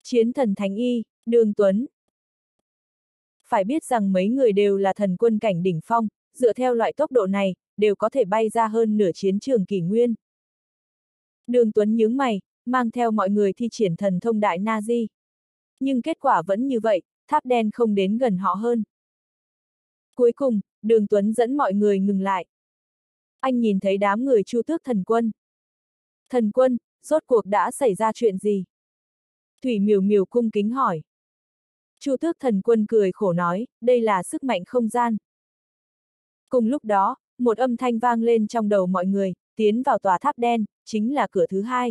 Chiến thần Thánh Y, Đường Tuấn. Phải biết rằng mấy người đều là thần quân cảnh đỉnh phong, dựa theo loại tốc độ này, đều có thể bay ra hơn nửa chiến trường kỷ nguyên. Đường Tuấn nhướng mày, mang theo mọi người thi triển thần thông đại Na-di. Nhưng kết quả vẫn như vậy, tháp đen không đến gần họ hơn. Cuối cùng, Đường Tuấn dẫn mọi người ngừng lại. Anh nhìn thấy đám người Chu Tước thần quân. Thần quân, rốt cuộc đã xảy ra chuyện gì? Thủy Miểu Miểu cung kính hỏi. Chu Tước thần quân cười khổ nói, đây là sức mạnh không gian. Cùng lúc đó, một âm thanh vang lên trong đầu mọi người, tiến vào tòa tháp đen, chính là cửa thứ hai.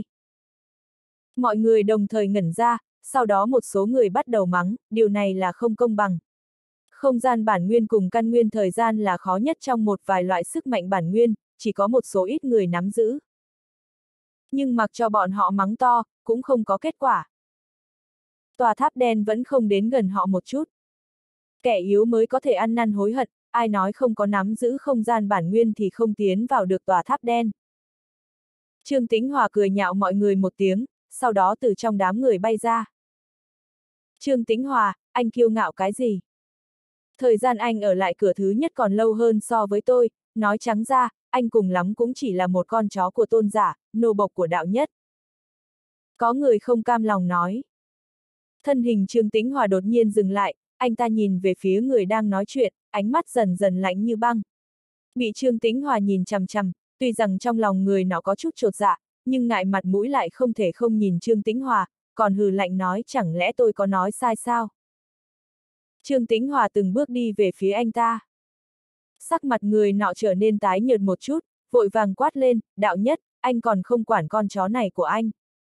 Mọi người đồng thời ngẩn ra, sau đó một số người bắt đầu mắng, điều này là không công bằng. Không gian bản nguyên cùng căn nguyên thời gian là khó nhất trong một vài loại sức mạnh bản nguyên, chỉ có một số ít người nắm giữ. Nhưng mặc cho bọn họ mắng to, cũng không có kết quả. Tòa tháp đen vẫn không đến gần họ một chút. Kẻ yếu mới có thể ăn năn hối hận, ai nói không có nắm giữ không gian bản nguyên thì không tiến vào được tòa tháp đen. Trương Tĩnh Hòa cười nhạo mọi người một tiếng, sau đó từ trong đám người bay ra. Trương Tĩnh Hòa, anh kiêu ngạo cái gì? Thời gian anh ở lại cửa thứ nhất còn lâu hơn so với tôi, nói trắng ra, anh cùng lắm cũng chỉ là một con chó của tôn giả, nô bộc của đạo nhất. Có người không cam lòng nói. Thân hình Trương Tĩnh Hòa đột nhiên dừng lại, anh ta nhìn về phía người đang nói chuyện, ánh mắt dần dần lạnh như băng. Bị Trương Tĩnh Hòa nhìn chằm chằm, tuy rằng trong lòng người nó có chút chột dạ, nhưng ngại mặt mũi lại không thể không nhìn Trương Tĩnh Hòa, còn hừ lạnh nói chẳng lẽ tôi có nói sai sao? Trương Tĩnh Hòa từng bước đi về phía anh ta. Sắc mặt người nọ trở nên tái nhợt một chút, vội vàng quát lên, đạo nhất, anh còn không quản con chó này của anh.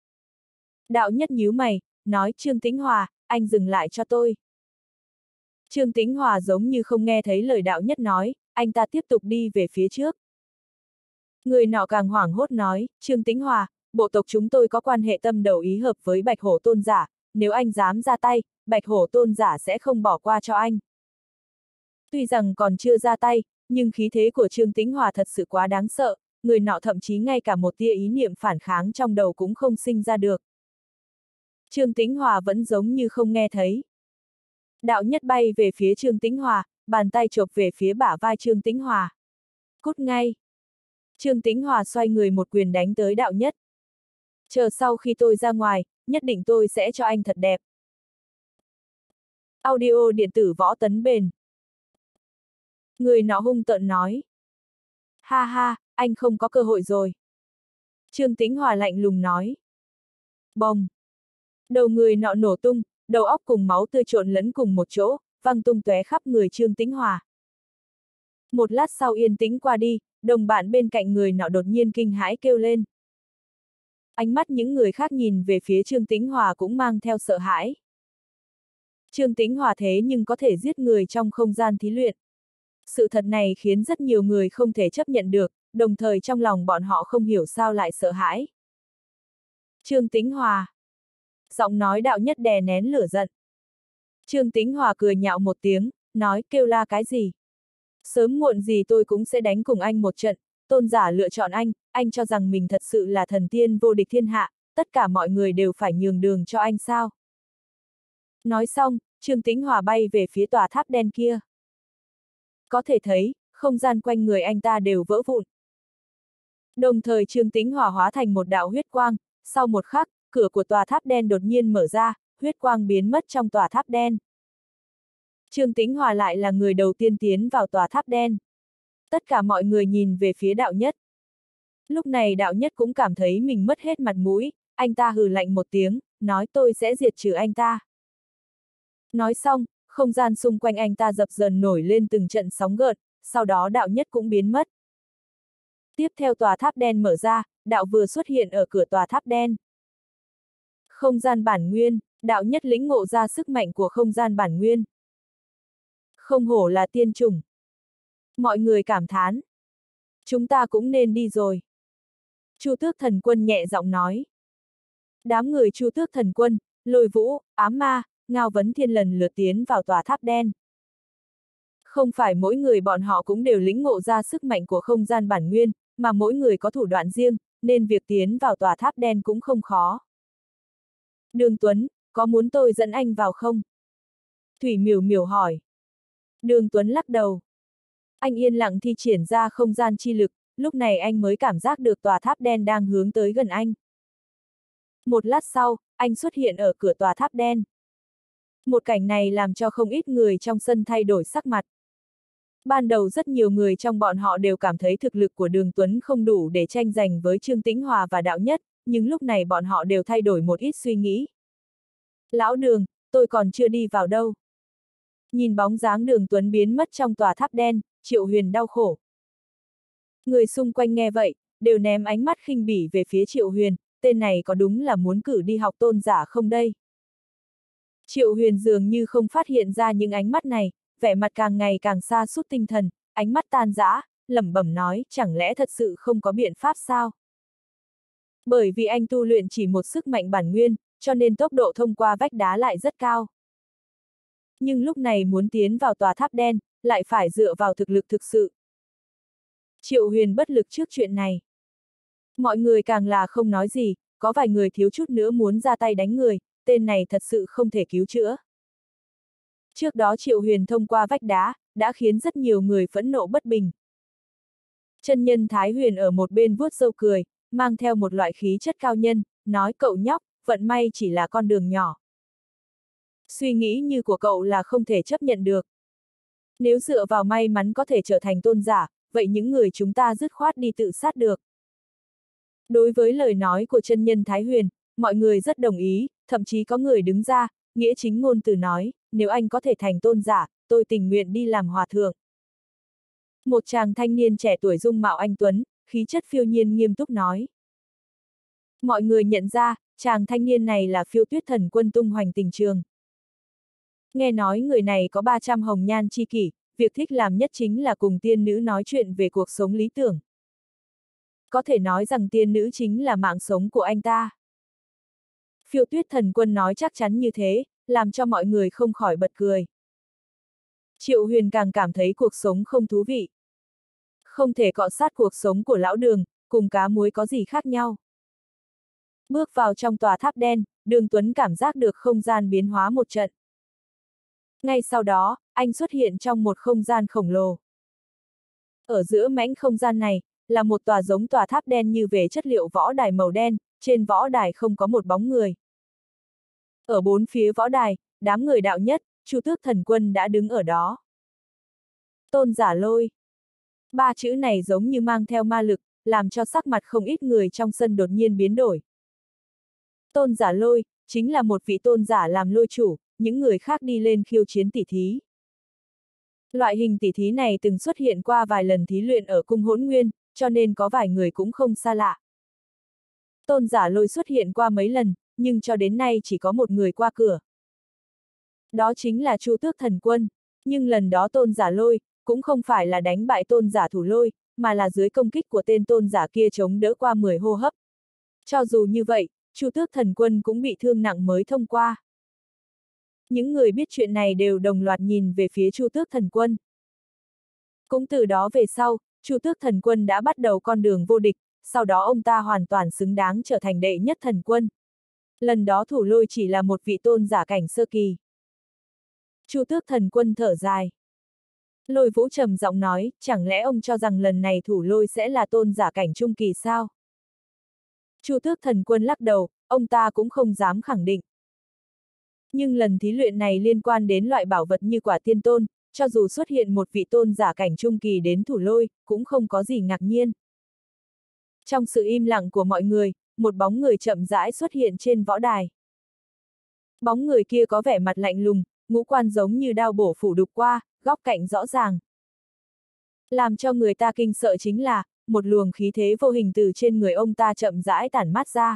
Đạo nhất nhíu mày, nói Trương Tĩnh Hòa, anh dừng lại cho tôi. Trương Tĩnh Hòa giống như không nghe thấy lời đạo nhất nói, anh ta tiếp tục đi về phía trước. Người nọ càng hoảng hốt nói, Trương Tĩnh Hòa, bộ tộc chúng tôi có quan hệ tâm đầu ý hợp với Bạch Hổ tôn giả, nếu anh dám ra tay, Bạch Hổ tôn giả sẽ không bỏ qua cho anh. Tuy rằng còn chưa ra tay, nhưng khí thế của Trương Tĩnh Hòa thật sự quá đáng sợ, người nọ thậm chí ngay cả một tia ý niệm phản kháng trong đầu cũng không sinh ra được. Trương Tĩnh Hòa vẫn giống như không nghe thấy. Đạo nhất bay về phía Trương Tĩnh Hòa, bàn tay chộp về phía bả vai Trương Tĩnh Hòa. Cút ngay! Trương Tĩnh Hòa xoay người một quyền đánh tới đạo nhất. Chờ sau khi tôi ra ngoài, nhất định tôi sẽ cho anh thật đẹp. Audio điện tử Võ Tấn Bền. Người nọ hung tợn nói. Ha ha, anh không có cơ hội rồi. Trương Tĩnh Hòa lạnh lùng nói. Bồng! Đầu người nọ nổ tung, đầu óc cùng máu tươi trộn lẫn cùng một chỗ, văng tung tóe khắp người Trương Tĩnh Hòa. Một lát sau yên tĩnh qua đi, đồng bạn bên cạnh người nọ đột nhiên kinh hãi kêu lên. Ánh mắt những người khác nhìn về phía Trương Tĩnh Hòa cũng mang theo sợ hãi. Trương Tĩnh Hòa thế nhưng có thể giết người trong không gian thí luyện. Sự thật này khiến rất nhiều người không thể chấp nhận được, đồng thời trong lòng bọn họ không hiểu sao lại sợ hãi. Trương Tĩnh Hòa. Giọng nói đạo nhất đè nén lửa giận. Trương Tĩnh Hòa cười nhạo một tiếng, nói kêu la cái gì? Sớm muộn gì tôi cũng sẽ đánh cùng anh một trận, tôn giả lựa chọn anh cho rằng mình thật sự là thần tiên vô địch thiên hạ, tất cả mọi người đều phải nhường đường cho anh sao? Nói xong, Trương Tĩnh Hòa bay về phía tòa tháp đen kia. Có thể thấy, không gian quanh người anh ta đều vỡ vụn. Đồng thời Trương Tĩnh Hòa hóa thành một đạo huyết quang, sau một khắc, cửa của tòa tháp đen đột nhiên mở ra, huyết quang biến mất trong tòa tháp đen. Trương Tĩnh Hòa lại là người đầu tiên tiến vào tòa tháp đen. Tất cả mọi người nhìn về phía đạo nhất. Lúc này đạo nhất cũng cảm thấy mình mất hết mặt mũi, anh ta hừ lạnh một tiếng, nói tôi sẽ diệt trừ anh ta. Nói xong, không gian xung quanh anh ta dập dờn nổi lên từng trận sóng gợn, sau đó đạo nhất cũng biến mất. Tiếp theo tòa tháp đen mở ra, đạo vừa xuất hiện ở cửa tòa tháp đen. Không gian bản nguyên, đạo nhất lĩnh ngộ ra sức mạnh của không gian bản nguyên. Không hổ là tiên chủng. Mọi người cảm thán. Chúng ta cũng nên đi rồi. Chu Tước thần quân nhẹ giọng nói. Đám người Chu Tước thần quân, Lôi Vũ, Ám Ma, Ngao Vấn Thiên lần lượt tiến vào tòa tháp đen. Không phải mỗi người bọn họ cũng đều lĩnh ngộ ra sức mạnh của không gian bản nguyên, mà mỗi người có thủ đoạn riêng, nên việc tiến vào tòa tháp đen cũng không khó. Đường Tuấn, có muốn tôi dẫn anh vào không? Thủy Miểu Miểu hỏi. Đường Tuấn lắc đầu. Anh yên lặng thi triển ra không gian chi lực, lúc này anh mới cảm giác được tòa tháp đen đang hướng tới gần anh. Một lát sau, anh xuất hiện ở cửa tòa tháp đen. Một cảnh này làm cho không ít người trong sân thay đổi sắc mặt. Ban đầu rất nhiều người trong bọn họ đều cảm thấy thực lực của Đường Tuấn không đủ để tranh giành với Trương Tĩnh Hòa và Đạo Nhất, nhưng lúc này bọn họ đều thay đổi một ít suy nghĩ. Lão Đường, tôi còn chưa đi vào đâu. Nhìn bóng dáng Đường Tuấn biến mất trong tòa tháp đen, Triệu Huyền đau khổ. Người xung quanh nghe vậy, đều ném ánh mắt khinh bỉ về phía Triệu Huyền, tên này có đúng là muốn cử đi học tôn giả không đây? Triệu Huyền dường như không phát hiện ra những ánh mắt này, vẻ mặt càng ngày càng sa sút tinh thần, ánh mắt tan rã, lẩm bẩm nói, chẳng lẽ thật sự không có biện pháp sao? Bởi vì anh tu luyện chỉ một sức mạnh bản nguyên, cho nên tốc độ thông qua vách đá lại rất cao. Nhưng lúc này muốn tiến vào tòa tháp đen, lại phải dựa vào thực lực thực sự. Triệu Huyền bất lực trước chuyện này. Mọi người càng là không nói gì, có vài người thiếu chút nữa muốn ra tay đánh người, tên này thật sự không thể cứu chữa. Trước đó Triệu Huyền thông qua vách đá, đã khiến rất nhiều người phẫn nộ bất bình. Chân nhân Thái Huyền ở một bên vuốt râu cười, mang theo một loại khí chất cao nhân, nói cậu nhóc, vận may chỉ là con đường nhỏ. Suy nghĩ như của cậu là không thể chấp nhận được. Nếu dựa vào may mắn có thể trở thành tôn giả, vậy những người chúng ta dứt khoát đi tự sát được. Đối với lời nói của chân nhân Thái Huyền, mọi người rất đồng ý, thậm chí có người đứng ra, nghĩa chính ngôn từ nói, nếu anh có thể thành tôn giả, tôi tình nguyện đi làm hòa thượng. Một chàng thanh niên trẻ tuổi dung mạo anh tuấn, khí chất phiêu nhiên nghiêm túc nói. Mọi người nhận ra, chàng thanh niên này là Phiêu Tuyết Thần Quân tung hoành tình trường. Nghe nói người này có 300 hồng nhan chi kỷ, việc thích làm nhất chính là cùng tiên nữ nói chuyện về cuộc sống lý tưởng. Có thể nói rằng tiên nữ chính là mạng sống của anh ta. Phiêu Tuyết Thần Quân nói chắc chắn như thế, làm cho mọi người không khỏi bật cười. Triệu Huyền càng cảm thấy cuộc sống không thú vị. Không thể cọ sát cuộc sống của lão Đường, cùng cá muối có gì khác nhau. Bước vào trong tòa tháp đen, Đường Tuấn cảm giác được không gian biến hóa một trận. Ngay sau đó, anh xuất hiện trong một không gian khổng lồ. Ở giữa mảnh không gian này, là một tòa giống tòa tháp đen như về chất liệu võ đài màu đen, trên võ đài không có một bóng người. Ở bốn phía võ đài, đám người Đạo Nhất, Chu Tước Thần Quân đã đứng ở đó. Tôn giả lôi. Ba chữ này giống như mang theo ma lực, làm cho sắc mặt không ít người trong sân đột nhiên biến đổi. Tôn giả lôi, chính là một vị tôn giả làm lôi chủ, những người khác đi lên khiêu chiến tỉ thí. Loại hình tỉ thí này từng xuất hiện qua vài lần thí luyện ở cung Hỗn Nguyên, cho nên có vài người cũng không xa lạ. Tôn giả lôi xuất hiện qua mấy lần, nhưng cho đến nay chỉ có một người qua cửa. Đó chính là Chu Tước Thần Quân, nhưng lần đó tôn giả lôi, cũng không phải là đánh bại tôn giả thủ lôi, mà là dưới công kích của tên tôn giả kia chống đỡ qua 10 hô hấp. Cho dù như vậy, Chu Tước Thần Quân cũng bị thương nặng mới thông qua. Những người biết chuyện này đều đồng loạt nhìn về phía Chu Tước Thần Quân. Cũng từ đó về sau, Chu Tước Thần Quân đã bắt đầu con đường vô địch, sau đó ông ta hoàn toàn xứng đáng trở thành đệ nhất thần quân. Lần đó thủ lôi chỉ là một vị tôn giả cảnh sơ kỳ. Chu Tước Thần Quân thở dài. Lôi Vũ trầm giọng nói, chẳng lẽ ông cho rằng lần này thủ lôi sẽ là tôn giả cảnh trung kỳ sao? Chu Tước Thần Quân lắc đầu, ông ta cũng không dám khẳng định. Nhưng lần thí luyện này liên quan đến loại bảo vật như quả tiên tôn, cho dù xuất hiện một vị tôn giả cảnh trung kỳ đến thủ lôi, cũng không có gì ngạc nhiên. Trong sự im lặng của mọi người, một bóng người chậm rãi xuất hiện trên võ đài. Bóng người kia có vẻ mặt lạnh lùng, ngũ quan giống như đao bổ phủ đục qua, góc cạnh rõ ràng. Làm cho người ta kinh sợ chính là, một luồng khí thế vô hình từ trên người ông ta chậm rãi tản mát ra.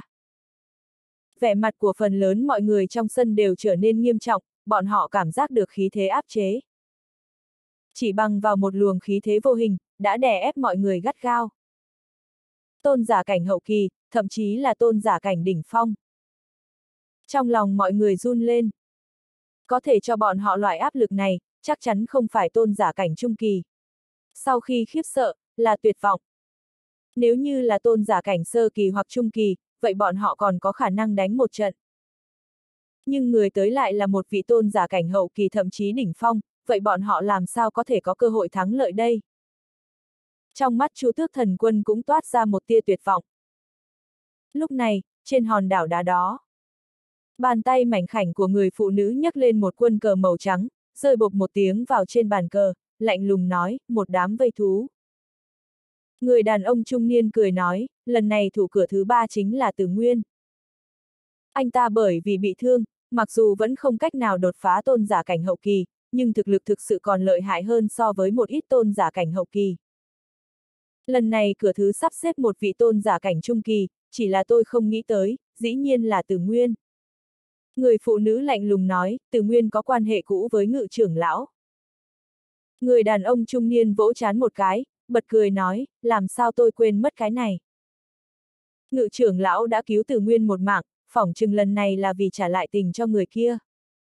Vẻ mặt của phần lớn mọi người trong sân đều trở nên nghiêm trọng, bọn họ cảm giác được khí thế áp chế. Chỉ bằng vào một luồng khí thế vô hình, đã đè ép mọi người gắt gao. Tôn giả cảnh hậu kỳ, thậm chí là tôn giả cảnh đỉnh phong. Trong lòng mọi người run lên. Có thể cho bọn họ loại áp lực này, chắc chắn không phải tôn giả cảnh trung kỳ. Sau khi khiếp sợ, là tuyệt vọng. Nếu như là tôn giả cảnh sơ kỳ hoặc trung kỳ, vậy bọn họ còn có khả năng đánh một trận. Nhưng người tới lại là một vị tôn giả cảnh hậu kỳ thậm chí đỉnh phong, vậy bọn họ làm sao có thể có cơ hội thắng lợi đây? Trong mắt Chu Tước Thần Quân cũng toát ra một tia tuyệt vọng. Lúc này, trên hòn đảo đá đó, bàn tay mảnh khảnh của người phụ nữ nhấc lên một quân cờ màu trắng, rơi bộp một tiếng vào trên bàn cờ, lạnh lùng nói, một đám vây thú. Người đàn ông trung niên cười nói, lần này thủ cửa thứ 3 chính là Từ Nguyên. Anh ta bởi vì bị thương, mặc dù vẫn không cách nào đột phá tôn giả cảnh hậu kỳ, nhưng thực lực thực sự còn lợi hại hơn so với một ít tôn giả cảnh hậu kỳ. Lần này cửa thứ sắp xếp một vị tôn giả cảnh trung kỳ, chỉ là tôi không nghĩ tới, dĩ nhiên là Từ Nguyên. Người phụ nữ lạnh lùng nói, Từ Nguyên có quan hệ cũ với Ngự trưởng lão. Người đàn ông trung niên vỗ trán một cái, bật cười nói, làm sao tôi quên mất cái này. Ngự trưởng lão đã cứu Từ Nguyên một mạng, phỏng chừng lần này là vì trả lại tình cho người kia.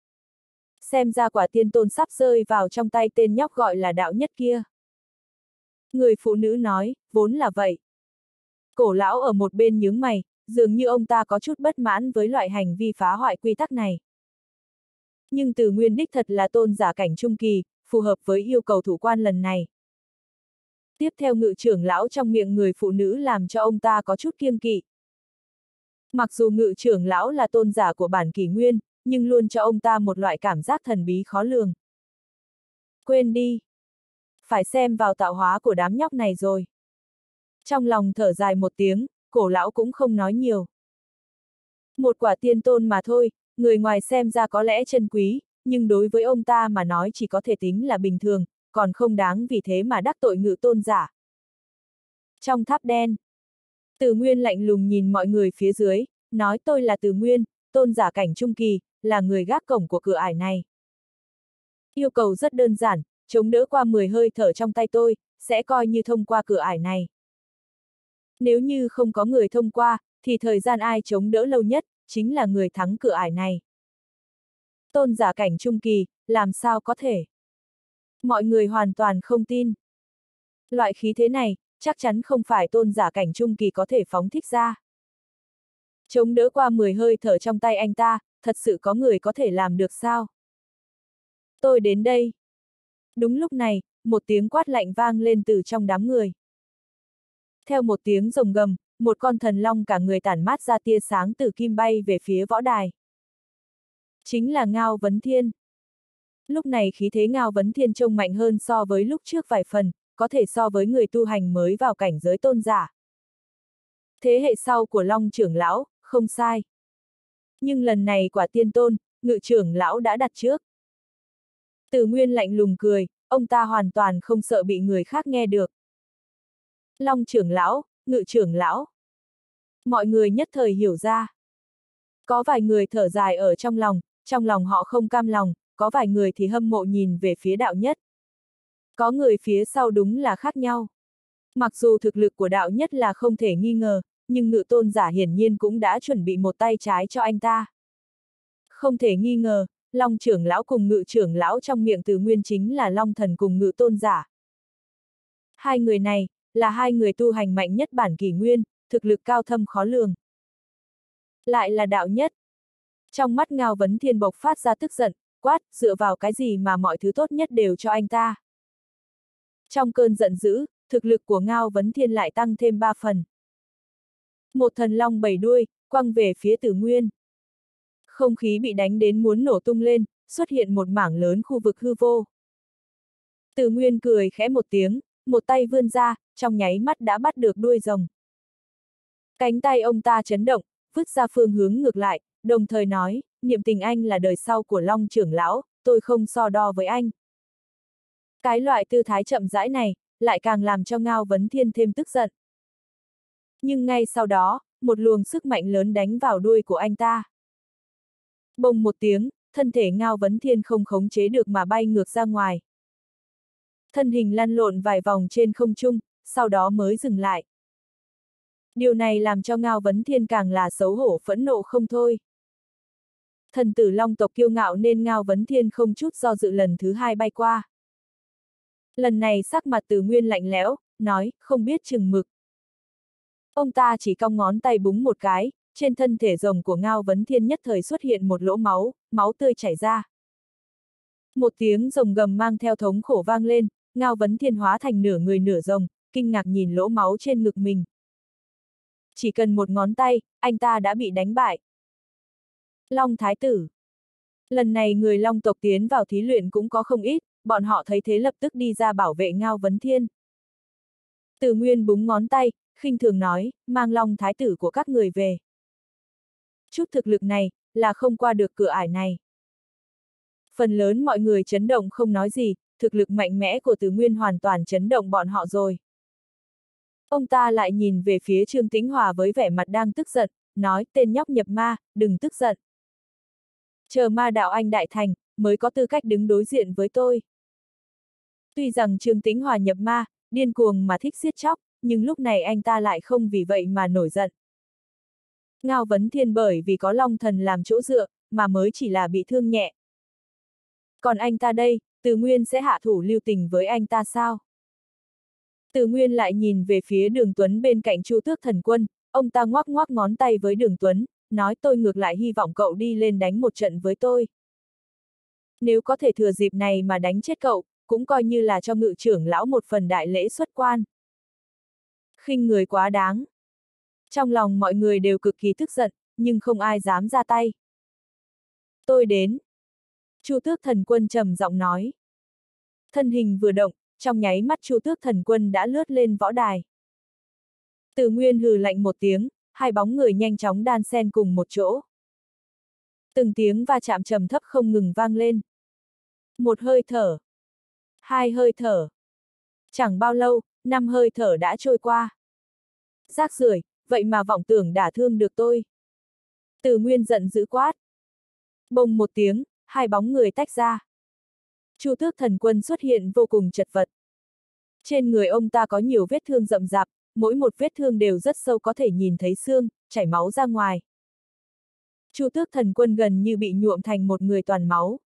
Xem ra quả tiên tôn sắp rơi vào trong tay tên nhóc gọi là đạo nhất kia. Người phụ nữ nói, vốn là vậy. Cổ lão ở một bên nhướng mày, dường như ông ta có chút bất mãn với loại hành vi phá hoại quy tắc này. Nhưng Từ Nguyên đích thật là tôn giả cảnh trung kỳ, phù hợp với yêu cầu thủ quan lần này. Tiếp theo ngự trưởng lão trong miệng người phụ nữ làm cho ông ta có chút kiêng kỵ. Mặc dù ngự trưởng lão là tôn giả của bản kỷ nguyên, nhưng luôn cho ông ta một loại cảm giác thần bí khó lường. Quên đi. Phải xem vào tạo hóa của đám nhóc này rồi. Trong lòng thở dài một tiếng, cổ lão cũng không nói nhiều. Một quả tiên tôn mà thôi, người ngoài xem ra có lẽ chân quý, nhưng đối với ông ta mà nói chỉ có thể tính là bình thường, còn không đáng vì thế mà đắc tội ngự tôn giả. Trong tháp đen, Từ Nguyên lạnh lùng nhìn mọi người phía dưới, nói tôi là Từ Nguyên, tôn giả cảnh trung kỳ, là người gác cổng của cửa ải này. Yêu cầu rất đơn giản, chống đỡ qua 10 hơi thở trong tay tôi, sẽ coi như thông qua cửa ải này. Nếu như không có người thông qua, thì thời gian ai chống đỡ lâu nhất, chính là người thắng cửa ải này. Tôn giả cảnh trung kỳ, làm sao có thể? Mọi người hoàn toàn không tin. Loại khí thế này, chắc chắn không phải tôn giả cảnh trung kỳ có thể phóng thích ra. Chống đỡ qua 10 hơi thở trong tay anh ta, thật sự có người có thể làm được sao? Tôi đến đây. Đúng lúc này, một tiếng quát lạnh vang lên từ trong đám người. Theo một tiếng rồng gầm, một con thần long cả người tản mát ra tia sáng từ kim bay về phía võ đài. Chính là Ngao Vấn Thiên. Lúc này khí thế Ngao Vấn Thiên trông mạnh hơn so với lúc trước vài phần, có thể so với người tu hành mới vào cảnh giới tôn giả. Thế hệ sau của Long trưởng lão, không sai. Nhưng lần này quả tiên tôn, ngự trưởng lão đã đặt trước. Từ Nguyên lạnh lùng cười, ông ta hoàn toàn không sợ bị người khác nghe được. Long trưởng lão, ngự trưởng lão. Mọi người nhất thời hiểu ra. Có vài người thở dài ở trong lòng họ không cam lòng, có vài người thì hâm mộ nhìn về phía đạo nhất. Có người phía sau đúng là khác nhau. Mặc dù thực lực của đạo nhất là không thể nghi ngờ, nhưng ngự tôn giả hiển nhiên cũng đã chuẩn bị một tay trái cho anh ta. Không thể nghi ngờ, Long trưởng lão cùng ngự trưởng lão trong miệng Từ Nguyên chính là Long thần cùng ngự tôn giả. Hai người này, là hai người tu hành mạnh nhất bản kỷ nguyên, thực lực cao thâm khó lường. Lại là đạo nhất. Trong mắt Ngao Vấn Thiên bộc phát ra tức giận, quát, dựa vào cái gì mà mọi thứ tốt nhất đều cho anh ta. Trong cơn giận dữ, thực lực của Ngao Vấn Thiên lại tăng thêm 3 phần. Một thần long 7 đuôi, quăng về phía Từ Nguyên. Không khí bị đánh đến muốn nổ tung lên, xuất hiện một mảng lớn khu vực hư vô. Từ Nguyên cười khẽ một tiếng, một tay vươn ra, trong nháy mắt đã bắt được đuôi rồng. Cánh tay ông ta chấn động, vứt ra phương hướng ngược lại, đồng thời nói, niệm tình anh là đời sau của Long trưởng lão, tôi không so đo với anh. Cái loại tư thái chậm rãi này, lại càng làm cho Ngao Vấn Thiên thêm tức giận. Nhưng ngay sau đó, một luồng sức mạnh lớn đánh vào đuôi của anh ta. Bùng một tiếng, thân thể Ngao Vấn Thiên không khống chế được mà bay ngược ra ngoài. Thân hình lăn lộn vài vòng trên không trung, sau đó mới dừng lại. Điều này làm cho Ngao Vấn Thiên càng là xấu hổ phẫn nộ không thôi. Thần tử Long tộc kiêu ngạo nên Ngao Vấn Thiên không chút do dự lần thứ 2 bay qua. Lần này sắc mặt Từ Nguyên lạnh lẽo, nói, không biết chừng mực. Ông ta chỉ cong ngón tay búng một cái, trên thân thể rồng của Ngao Vấn Thiên nhất thời xuất hiện một lỗ máu, máu tươi chảy ra. Một tiếng rồng gầm mang theo thống khổ vang lên, Ngao Vấn Thiên hóa thành nửa người nửa rồng, kinh ngạc nhìn lỗ máu trên ngực mình. Chỉ cần một ngón tay, anh ta đã bị đánh bại. Long Thái tử. Lần này người Long tộc tiến vào thí luyện cũng có không ít, bọn họ thấy thế lập tức đi ra bảo vệ Ngao Vấn Thiên. Từ Nguyên búng ngón tay, khinh thường nói, mang Long Thái tử của các người về. Chút thực lực này, là không qua được cửa ải này. Phần lớn mọi người chấn động không nói gì, thực lực mạnh mẽ của Từ Nguyên hoàn toàn chấn động bọn họ rồi. Ông ta lại nhìn về phía Trương Tĩnh Hòa với vẻ mặt đang tức giận, nói, tên nhóc nhập ma, đừng tức giận. Chờ ma đạo anh đại thành, mới có tư cách đứng đối diện với tôi. Tuy rằng Trương Tĩnh Hòa nhập ma, điên cuồng mà thích giết chóc, nhưng lúc này anh ta lại không vì vậy mà nổi giận. Ngao Vấn Thiên bởi vì có Long Thần làm chỗ dựa, mà mới chỉ là bị thương nhẹ. Còn anh ta đây, Từ Nguyên sẽ hạ thủ lưu tình với anh ta sao? Từ Nguyên lại nhìn về phía Đường Tuấn bên cạnh Chu Tước Thần Quân, ông ta ngoắc ngoắc ngón tay với Đường Tuấn, nói tôi ngược lại hy vọng cậu đi lên đánh một trận với tôi. Nếu có thể thừa dịp này mà đánh chết cậu, cũng coi như là cho Ngự trưởng lão một phần đại lễ xuất quan. Khinh người quá đáng. Trong lòng mọi người đều cực kỳ tức giận, nhưng không ai dám ra tay. Tôi đến. Chu Tước Thần Quân trầm giọng nói. Thân hình vừa động, trong nháy mắt Chu Tước Thần Quân đã lướt lên võ đài. Từ Nguyên hừ lạnh một tiếng, hai bóng người nhanh chóng đan xen cùng một chỗ. Từng tiếng va chạm trầm thấp không ngừng vang lên. Một hơi thở. Hai hơi thở. Chẳng bao lâu, 5 hơi thở đã trôi qua. Rác rưởi, vậy mà vọng tưởng đả thương được tôi. Từ Nguyên giận dữ quát. Bùng một tiếng, hai bóng người tách ra. Chu Tước Thần Quân xuất hiện vô cùng chật vật. Trên người ông ta có nhiều vết thương rậm rạp, mỗi một vết thương đều rất sâu có thể nhìn thấy xương, chảy máu ra ngoài. Chu Tước Thần Quân gần như bị nhuộm thành một người toàn máu.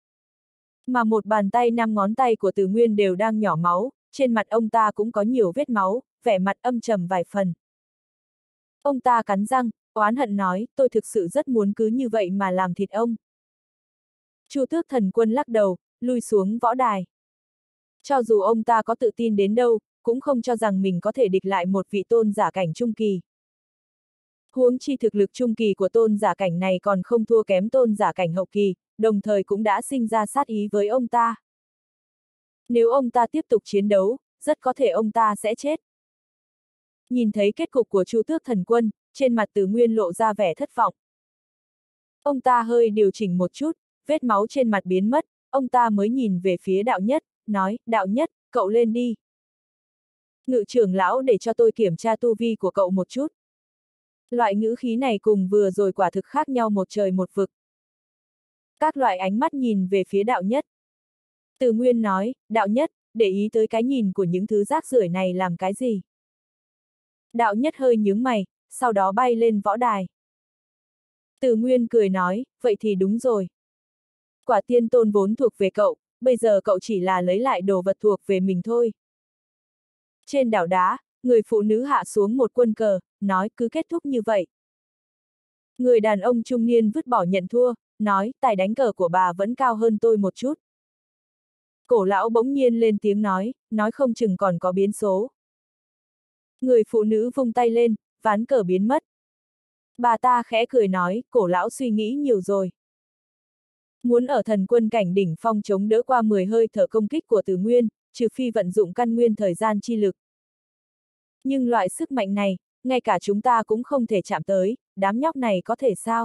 Mà một bàn tay 5 ngón tay của Từ Nguyên đều đang nhỏ máu, trên mặt ông ta cũng có nhiều vết máu, vẻ mặt âm trầm vài phần. Ông ta cắn răng, oán hận nói, tôi thực sự rất muốn cứ như vậy mà làm thịt ông. Chu Tước Thần Quân lắc đầu, lui xuống võ đài. Cho dù ông ta có tự tin đến đâu, cũng không cho rằng mình có thể địch lại một vị tôn giả cảnh trung kỳ. Huống chi thực lực trung kỳ của tôn giả cảnh này còn không thua kém tôn giả cảnh hậu kỳ, đồng thời cũng đã sinh ra sát ý với ông ta. Nếu ông ta tiếp tục chiến đấu, rất có thể ông ta sẽ chết. Nhìn thấy kết cục của Chu Tước Thần Quân, trên mặt Từ Nguyên lộ ra vẻ thất vọng. Ông ta hơi điều chỉnh một chút, vết máu trên mặt biến mất, ông ta mới nhìn về phía Đạo Nhất, nói, Đạo Nhất, cậu lên đi. Ngự trưởng lão để cho tôi kiểm tra tu vi của cậu một chút. Loại ngữ khí này cùng vừa rồi quả thực khác nhau một trời một vực. Các loại ánh mắt nhìn về phía Đạo Nhất. Từ Nguyên nói, Đạo Nhất, để ý tới cái nhìn của những thứ rác rưởi này làm cái gì? Đạo Nhất hơi nhướng mày, sau đó bay lên võ đài. Từ Nguyên cười nói, vậy thì đúng rồi. Quả tiên tôn vốn thuộc về cậu, bây giờ cậu chỉ là lấy lại đồ vật thuộc về mình thôi. Trên đảo đá, người phụ nữ hạ xuống một quân cờ, nói cứ kết thúc như vậy. Người đàn ông trung niên vứt bỏ nhận thua, nói, tài đánh cờ của bà vẫn cao hơn tôi một chút. Cổ lão bỗng nhiên lên tiếng nói không chừng còn có biến số. Người phụ nữ vung tay lên, ván cờ biến mất. Bà ta khẽ cười nói, cổ lão suy nghĩ nhiều rồi. Muốn ở thần quân cảnh đỉnh phong chống đỡ qua 10 hơi thở công kích của Từ Nguyên, trừ phi vận dụng căn nguyên thời gian chi lực. Nhưng loại sức mạnh này, ngay cả chúng ta cũng không thể chạm tới, đám nhóc này có thể sao?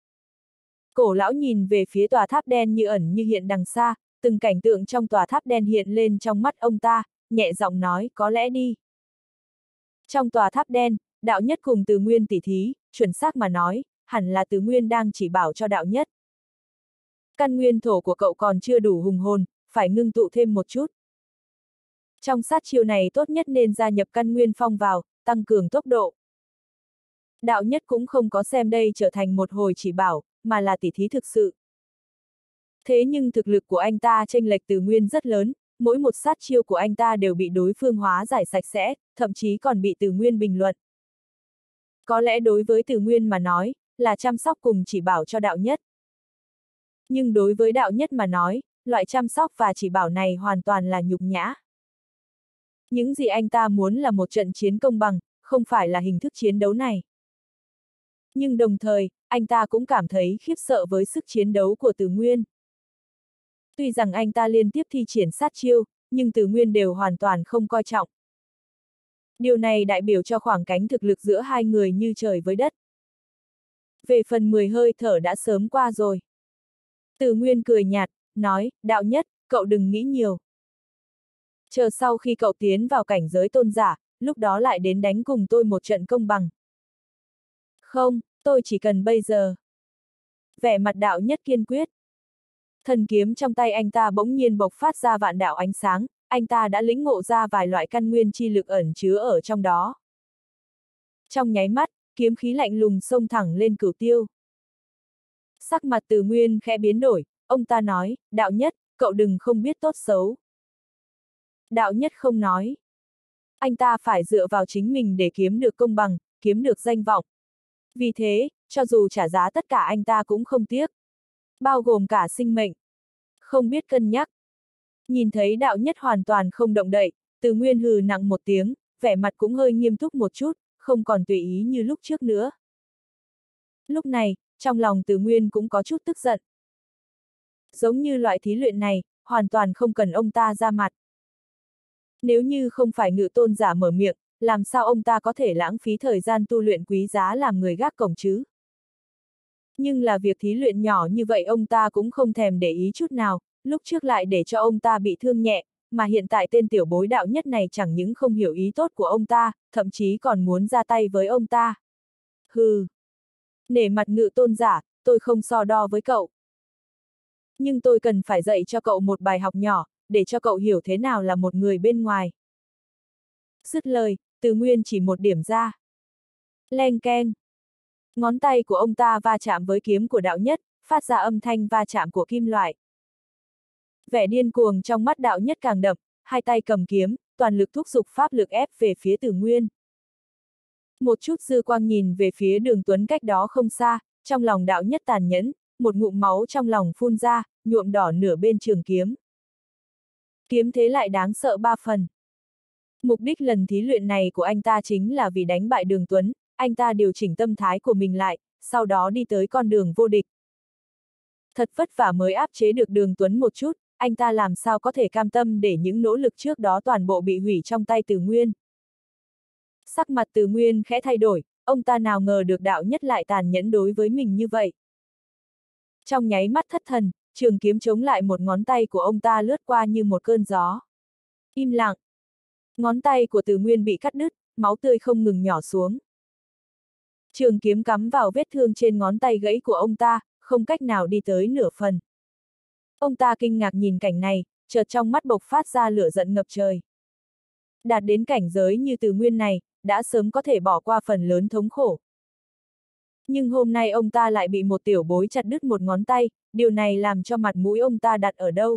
Cổ lão nhìn về phía tòa tháp đen như ẩn như hiện đằng xa, từng cảnh tượng trong tòa tháp đen hiện lên trong mắt ông ta, nhẹ giọng nói, có lẽ đi. Trong tòa tháp đen, Đạo Nhất cùng Từ Nguyên tỉ thí, chuẩn xác mà nói, hẳn là Từ Nguyên đang chỉ bảo cho Đạo Nhất. Căn nguyên thổ của cậu còn chưa đủ hùng hồn, phải ngưng tụ thêm một chút. Trong sát chiêu này tốt nhất nên gia nhập căn nguyên phong vào, tăng cường tốc độ. Đạo Nhất cũng không có xem đây trở thành một hồi chỉ bảo, mà là tỉ thí thực sự. Thế nhưng thực lực của anh ta chênh lệch Từ Nguyên rất lớn, mỗi một sát chiêu của anh ta đều bị đối phương hóa giải sạch sẽ, thậm chí còn bị Từ Nguyên bình luận. Có lẽ đối với Từ Nguyên mà nói, là chăm sóc cùng chỉ bảo cho đạo nhất. Nhưng đối với đạo nhất mà nói, loại chăm sóc và chỉ bảo này hoàn toàn là nhục nhã. Những gì anh ta muốn là một trận chiến công bằng, không phải là hình thức chiến đấu này. Nhưng đồng thời, anh ta cũng cảm thấy khiếp sợ với sức chiến đấu của Từ Nguyên. Tuy rằng anh ta liên tiếp thi triển sát chiêu, nhưng Từ Nguyên đều hoàn toàn không coi trọng. Điều này đại biểu cho khoảng cách thực lực giữa hai người như trời với đất. Về phần 10 hơi thở đã sớm qua rồi. Từ Nguyên cười nhạt, nói, đạo nhất, cậu đừng nghĩ nhiều. Chờ sau khi cậu tiến vào cảnh giới tôn giả, lúc đó lại đến đánh cùng tôi một trận công bằng. Không, tôi chỉ cần bây giờ. Vẻ mặt đạo nhất kiên quyết. Thần kiếm trong tay anh ta bỗng nhiên bộc phát ra vạn đạo ánh sáng, anh ta đã lĩnh ngộ ra vài loại căn nguyên chi lực ẩn chứa ở trong đó. Trong nháy mắt, kiếm khí lạnh lùng xông thẳng lên Cửu Tiêu. Sắc mặt Từ Nguyên khẽ biến đổi, ông ta nói, đạo nhất, cậu đừng không biết tốt xấu. Đạo nhất không nói. Anh ta phải dựa vào chính mình để kiếm được công bằng, kiếm được danh vọng. Vì thế, cho dù trả giá tất cả anh ta cũng không tiếc. Bao gồm cả sinh mệnh. Không biết cân nhắc. Nhìn thấy đạo nhất hoàn toàn không động đậy, Từ Nguyên hừ nặng một tiếng, vẻ mặt cũng hơi nghiêm túc một chút, không còn tùy ý như lúc trước nữa. Lúc này, trong lòng Từ Nguyên cũng có chút tức giận. Giống như loại thí luyện này, hoàn toàn không cần ông ta ra mặt. Nếu như không phải Ngự Tôn giả mở miệng, làm sao ông ta có thể lãng phí thời gian tu luyện quý giá làm người gác cổng chứ? Nhưng là việc thí luyện nhỏ như vậy ông ta cũng không thèm để ý chút nào, lúc trước lại để cho ông ta bị thương nhẹ, mà hiện tại tên tiểu bối đạo nhất này chẳng những không hiểu ý tốt của ông ta, thậm chí còn muốn ra tay với ông ta. Hừ. Nể mặt Ngự Tôn giả, tôi không so đo với cậu. Nhưng tôi cần phải dạy cho cậu một bài học nhỏ, để cho cậu hiểu thế nào là một người bên ngoài. Dứt lời, Từ Nguyên chỉ một điểm ra. Leng keng. Ngón tay của ông ta va chạm với kiếm của đạo nhất, phát ra âm thanh va chạm của kim loại. Vẻ điên cuồng trong mắt đạo nhất càng đậm, hai tay cầm kiếm, toàn lực thúc giục pháp lực ép về phía Từ Nguyên. Một chút dư quang nhìn về phía Đường Tuấn cách đó không xa, trong lòng đạo nhất tàn nhẫn, một ngụm máu trong lòng phun ra, nhuộm đỏ nửa bên trường kiếm. Kiếm thế lại đáng sợ 3 phần. Mục đích lần thí luyện này của anh ta chính là vì đánh bại Đường Tuấn, anh ta điều chỉnh tâm thái của mình lại, sau đó đi tới con đường vô địch. Thật vất vả mới áp chế được Đường Tuấn một chút, anh ta làm sao có thể cam tâm để những nỗ lực trước đó toàn bộ bị hủy trong tay Từ Nguyên. Sắc mặt Từ Nguyên khẽ thay đổi, ông ta nào ngờ được đạo nhất lại tàn nhẫn đối với mình như vậy. Trong nháy mắt thất thần, trường kiếm chống lại một ngón tay của ông ta lướt qua như một cơn gió. Im lặng. Ngón tay của Từ Nguyên bị cắt đứt, máu tươi không ngừng nhỏ xuống. Trường kiếm cắm vào vết thương trên ngón tay gãy của ông ta, không cách nào đi tới nửa phần. Ông ta kinh ngạc nhìn cảnh này, chợt trong mắt bộc phát ra lửa giận ngập trời. Đạt đến cảnh giới như Từ Nguyên này, đã sớm có thể bỏ qua phần lớn thống khổ. Nhưng hôm nay ông ta lại bị một tiểu bối chặt đứt một ngón tay, điều này làm cho mặt mũi ông ta đặt ở đâu?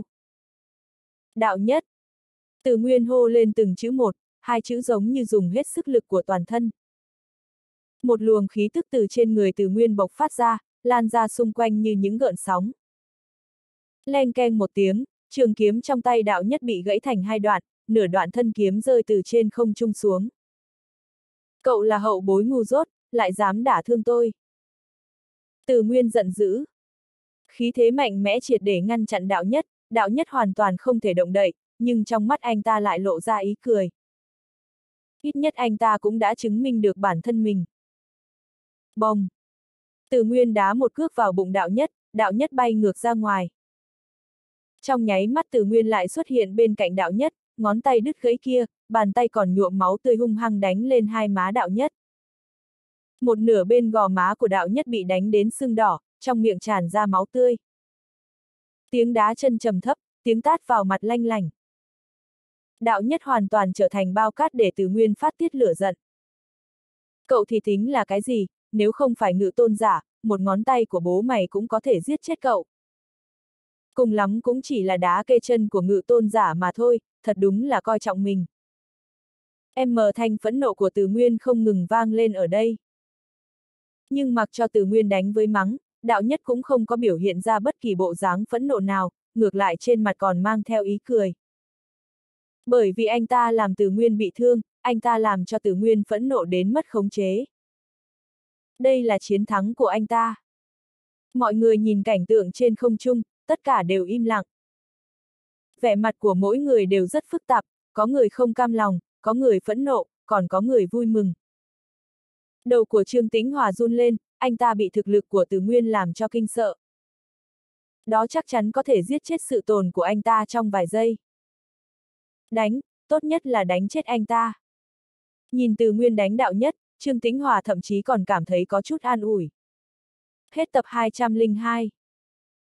Đạo nhất. Từ Nguyên hô lên từng chữ một, hai chữ giống như dùng hết sức lực của toàn thân. Một luồng khí tức từ trên người Từ Nguyên bộc phát ra, lan ra xung quanh như những gợn sóng. Leng keng một tiếng, trường kiếm trong tay đạo nhất bị gãy thành hai đoạn, nửa đoạn thân kiếm rơi từ trên không trung xuống. Cậu là hậu bối ngu dốt, lại dám đả thương tôi. Từ Nguyên giận dữ. Khí thế mạnh mẽ triệt để ngăn chặn đạo nhất hoàn toàn không thể động đậy, nhưng trong mắt anh ta lại lộ ra ý cười. Ít nhất anh ta cũng đã chứng minh được bản thân mình. Bồng. Từ Nguyên đá một cước vào bụng đạo nhất bay ngược ra ngoài. Trong nháy mắt Từ Nguyên lại xuất hiện bên cạnh đạo nhất, ngón tay đứt gãy kia, bàn tay còn nhuộm máu tươi hung hăng đánh lên hai má đạo nhất. Một nửa bên gò má của đạo nhất bị đánh đến sưng đỏ, trong miệng tràn ra máu tươi. Tiếng đá chân trầm thấp, tiếng tát vào mặt lanh lành. Đạo nhất hoàn toàn trở thành bao cát để Từ Nguyên phát tiết lửa giận. Cậu thì tính là cái gì, nếu không phải Ngự Tôn giả, một ngón tay của bố mày cũng có thể giết chết cậu. Cùng lắm cũng chỉ là đá kê chân của Ngự Tôn giả mà thôi, thật đúng là coi trọng mình. Thanh phẫn nộ của Từ Nguyên không ngừng vang lên ở đây. Nhưng mặc cho Từ Nguyên đánh với mắng, đạo nhất cũng không có biểu hiện ra bất kỳ bộ dáng phẫn nộ nào, ngược lại trên mặt còn mang theo ý cười. Bởi vì anh ta làm Từ Nguyên bị thương, anh ta làm cho Từ Nguyên phẫn nộ đến mất khống chế. Đây là chiến thắng của anh ta. Mọi người nhìn cảnh tượng trên không trung, tất cả đều im lặng. Vẻ mặt của mỗi người đều rất phức tạp, có người không cam lòng, có người phẫn nộ, còn có người vui mừng. Đầu của Trương Tĩnh Hòa run lên, anh ta bị thực lực của Từ Nguyên làm cho kinh sợ. Đó chắc chắn có thể giết chết sự tồn của anh ta trong vài giây. Đánh, tốt nhất là đánh chết anh ta. Nhìn Từ Nguyên đánh đạo nhất, Trương Tĩnh Hòa thậm chí còn cảm thấy có chút an ủi. Hết tập 202.